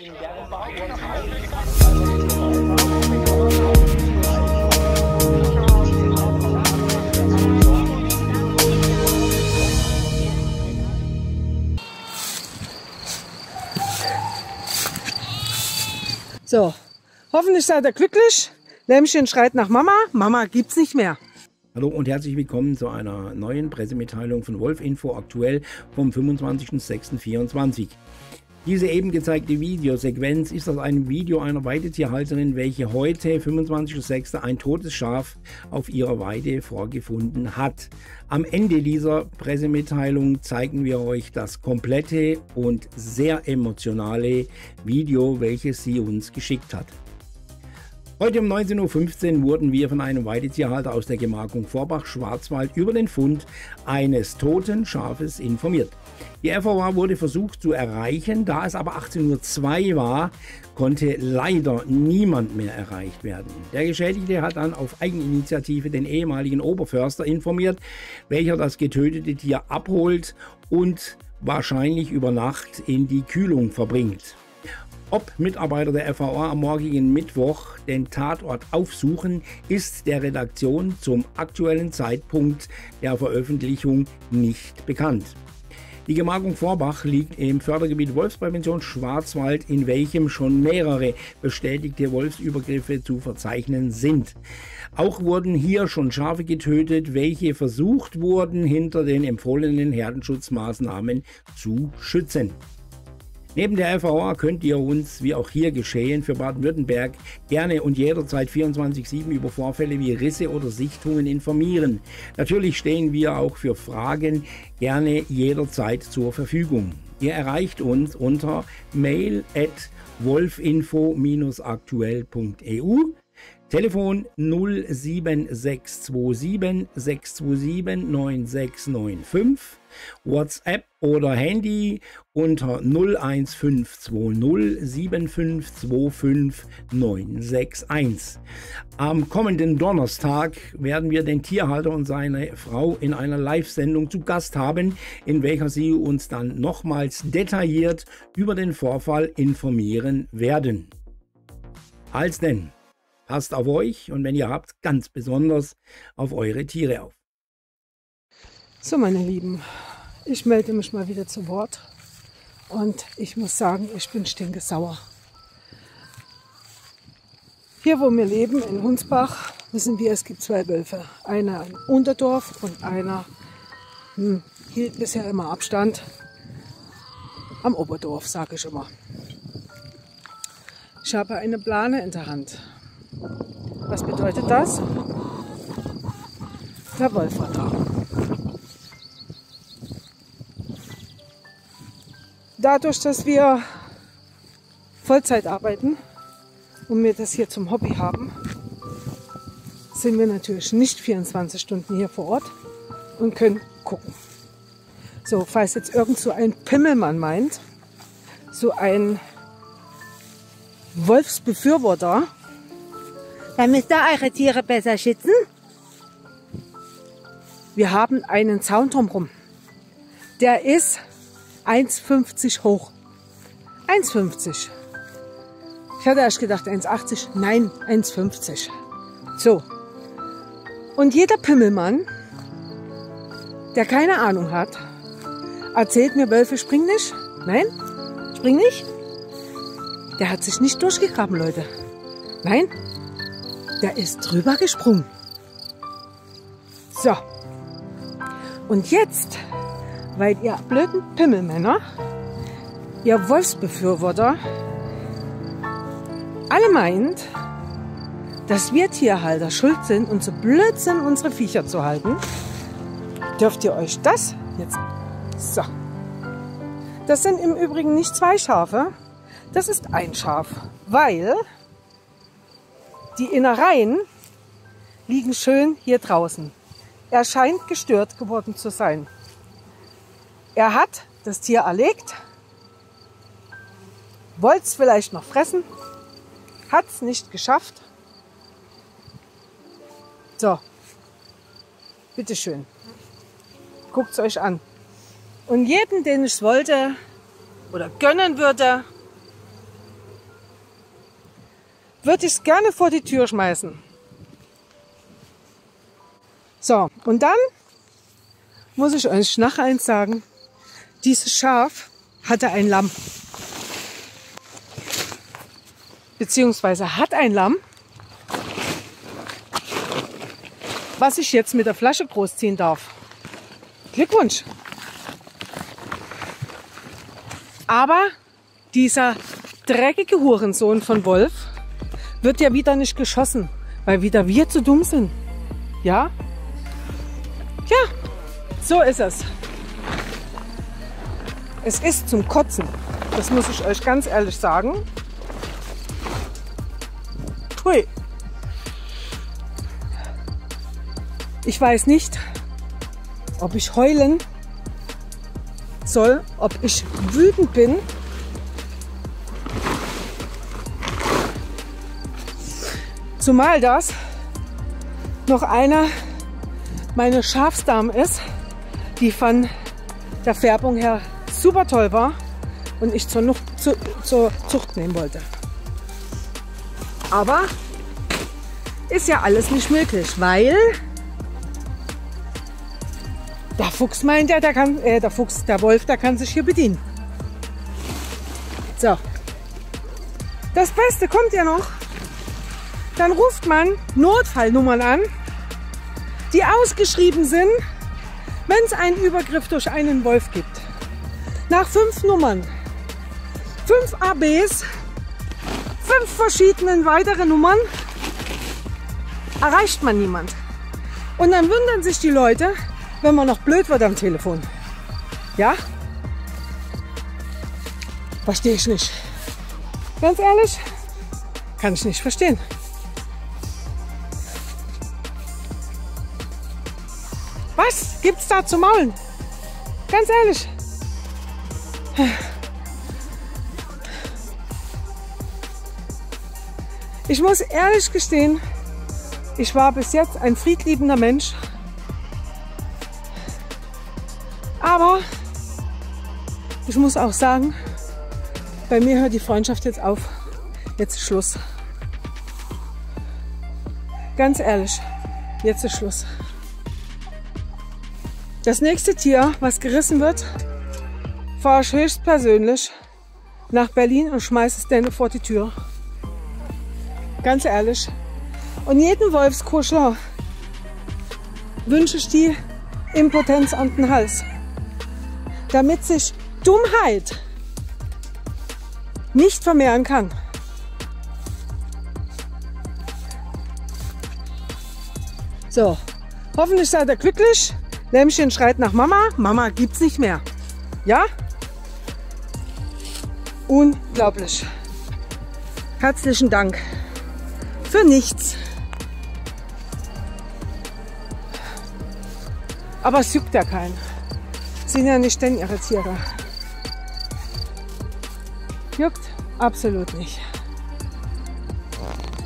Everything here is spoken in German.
So, hoffentlich seid ihr glücklich. Lämmchen schreit nach Mama. Mama gibt's nicht mehr. Hallo und herzlich willkommen zu einer neuen Pressemitteilung von Wolfinfo aktuell vom 25.06.24. Diese eben gezeigte Videosequenz ist aus einem Video einer Weidetierhalterin, welche heute, 25.06., ein totes Schaf auf ihrer Weide vorgefunden hat. Am Ende dieser Pressemitteilung zeigen wir euch das komplette und sehr emotionale Video, welches sie uns geschickt hat. Heute um 19:15 Uhr wurden wir von einem Weidetierhalter aus der Gemarkung Vorbach-Schwarzwald über den Fund eines toten Schafes informiert. Die FVA wurde versucht zu erreichen, da es aber 18:02 Uhr war, konnte leider niemand mehr erreicht werden. Der Geschädigte hat dann auf Eigeninitiative den ehemaligen Oberförster informiert, welcher das getötete Tier abholt und wahrscheinlich über Nacht in die Kühlung verbringt. Ob Mitarbeiter der FVA am morgigen Mittwoch den Tatort aufsuchen, ist der Redaktion zum aktuellen Zeitpunkt der Veröffentlichung nicht bekannt. Die Gemarkung Vorbach liegt im Fördergebiet Wolfsprävention Schwarzwald, in welchem schon mehrere bestätigte Wolfsübergriffe zu verzeichnen sind. Auch wurden hier schon Schafe getötet, welche versucht wurden, hinter den empfohlenen Herdenschutzmaßnahmen zu schützen. Neben der FVA könnt ihr uns, wie auch hier geschehen, für Baden-Württemberg gerne und jederzeit 24/7 über Vorfälle wie Risse oder Sichtungen informieren. Natürlich stehen wir auch für Fragen gerne jederzeit zur Verfügung. Ihr erreicht uns unter mail@wolfinfo-aktuell.eu, Telefon 07627 627 9695, WhatsApp oder Handy unter 01520 7525 961. Am kommenden Donnerstag werden wir den Tierhalter und seine Frau in einer Live-Sendung zu Gast haben, in welcher sie uns dann nochmals detailliert über den Vorfall informieren werden. Als denn, passt auf euch und wenn ihr habt, ganz besonders auf eure Tiere auf. So, meine Lieben, ich melde mich mal wieder zu Wort und ich muss sagen, ich bin stinkesauer. Hier, wo wir leben, in Hunsbach, wissen wir, es gibt 2 Wölfe. Einer im Unterdorf und einer hielt bisher immer Abstand am Oberdorf, sage ich immer. Ich habe eine Plane in der Hand. Was bedeutet das? Der Wolf war da. Dadurch, dass wir Vollzeit arbeiten und wir das hier zum Hobby haben, sind wir natürlich nicht 24 Stunden hier vor Ort und können gucken. So, falls jetzt irgend so ein Pimmelmann meint, so ein Wolfsbefürworter, dann müsst ihr eure Tiere besser schützen. Wir haben einen Zaun drumherum. Der ist 1,50 hoch. 1,50. Ich hatte erst gedacht 1,80. Nein, 1,50. So. Und jeder Pimmelmann, der keine Ahnung hat, erzählt mir, Wölfe springen nicht. Nein, springen nicht. Der hat sich nicht durchgegraben, Leute. Nein, der ist drüber gesprungen. So. Und jetzt, weil ihr blöden Pimmelmänner, ihr Wolfsbefürworter, alle meint, dass wir Tierhalter schuld sind und so blöd sind, unsere Viecher zu halten, dürft ihr euch das jetzt... So. Das sind im Übrigen nicht 2 Schafe, das ist ein Schaf, weil die Innereien liegen schön hier draußen. Er scheint gestört geworden zu sein. Er hat das Tier erlegt, wollte es vielleicht noch fressen, hat es nicht geschafft. So, bitteschön, guckt es euch an. Und jeden, den ich es wollte oder gönnen würde, würde ich es gerne vor die Tür schmeißen. So, und dann muss ich euch nachher eins sagen. Dieses Schaf hatte ein Lamm. Beziehungsweise hat ein Lamm, was ich jetzt mit der Flasche großziehen darf. Glückwunsch! Aber dieser dreckige Hurensohn von Wolf wird ja wieder nicht geschossen, weil wieder wir zu dumm sind. Ja? Ja, so ist es. Es ist zum Kotzen. Das muss ich euch ganz ehrlich sagen. Pui. Ich weiß nicht, ob ich heulen soll, ob ich wütend bin. Zumal das noch einer meiner Schafsdamen ist, die von der Färbung her super toll war und ich zur Zucht nehmen wollte. Aber ist ja alles nicht möglich, weil der Fuchs meint ja, der Wolf, der kann sich hier bedienen. So. Das Beste kommt ja noch. Dann ruft man Notfallnummern an, die ausgeschrieben sind, wenn es einen Übergriff durch einen Wolf gibt. Nach 5 Nummern, 5 ABs, 5 verschiedenen weiteren Nummern erreicht man niemand. Und dann wundern sich die Leute, wenn man noch blöd wird am Telefon. Ja? Verstehe ich nicht. Ganz ehrlich, kann ich nicht verstehen. Was gibt's da zu maulen? Ganz ehrlich. Ich muss ehrlich gestehen, ich war bis jetzt ein friedliebender Mensch. Aber ich muss auch sagen, bei mir hört die Freundschaft jetzt auf. Jetzt ist Schluss. Ganz ehrlich, jetzt ist Schluss. Das nächste Tier, was gerissen wird, fahre ich höchstpersönlich nach Berlin und schmeiße es denen vor die Tür. Ganz ehrlich. Und jeden Wolfskuschler wünsche ich die Impotenz an den Hals, damit sich Dummheit nicht vermehren kann. So, hoffentlich seid ihr glücklich. Lämmchen schreit nach Mama. Mama gibt's nicht mehr. Ja? Unglaublich. Herzlichen Dank. Für nichts. Aber es juckt ja keinen. Sind ja nicht denn ihre Tiere. Juckt absolut nicht.